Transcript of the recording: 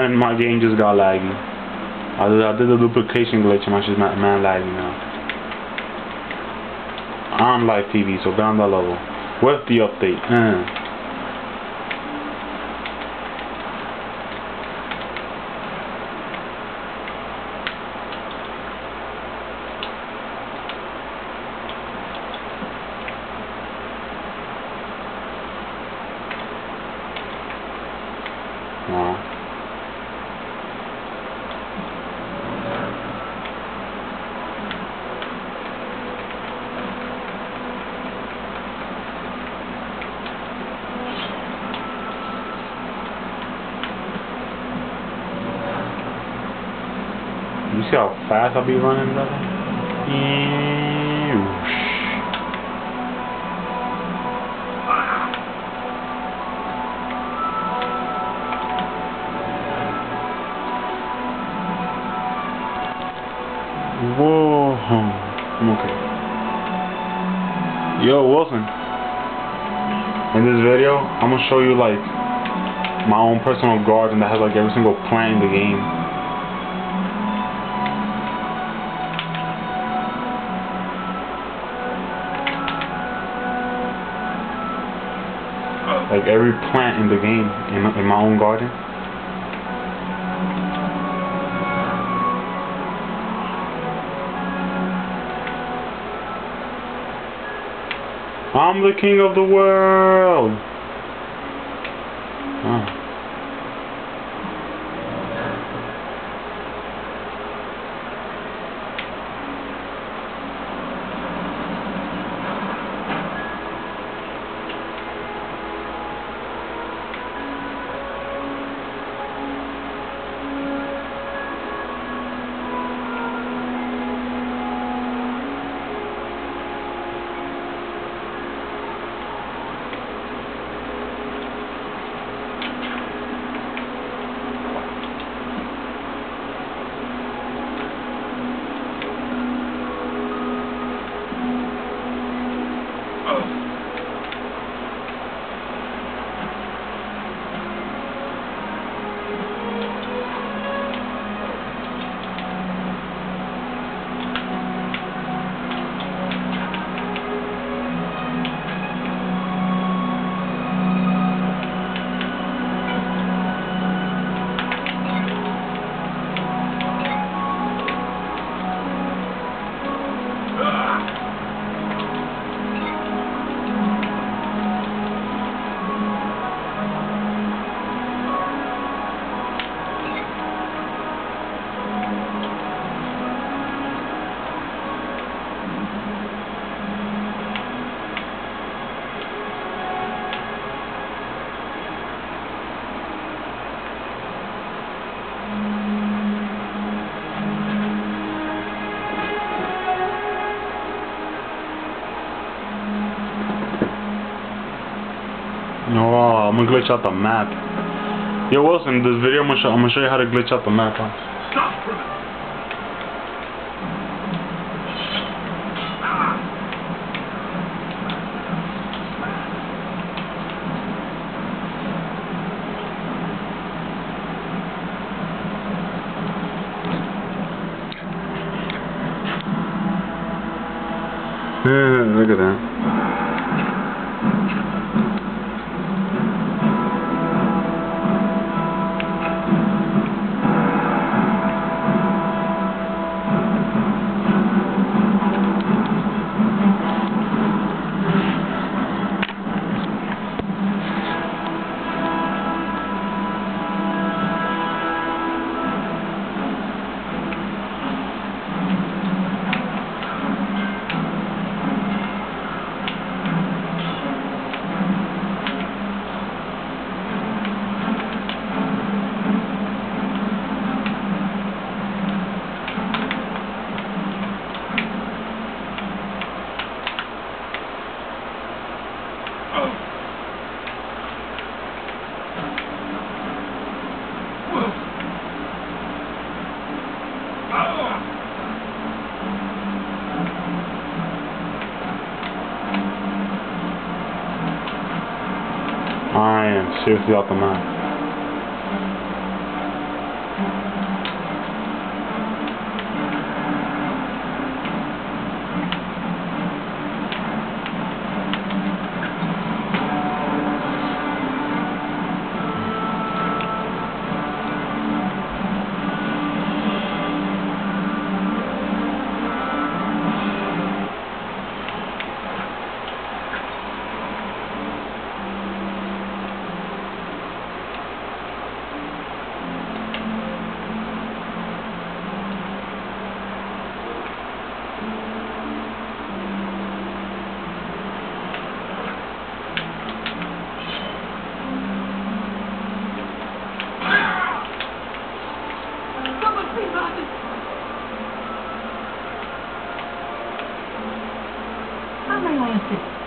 my game just got laggy. I did a duplication glitch and my shit's man laggy now. I'm live TV, so down that level. What's the update? You see how fast I be running, brother? Whoa. I'm okay. Yo, Wilson. In this video, I'm gonna show you like my own personal garden that has like every single plant in the game. Like every plant in the game in my own garden. I'm the king of the world. Oh. Oh, I'm gonna glitch out the map. Yo, Wilson, in this video I'm gonna show you how to glitch out the map. Look at that. I am seriously off the map. How am I going to see?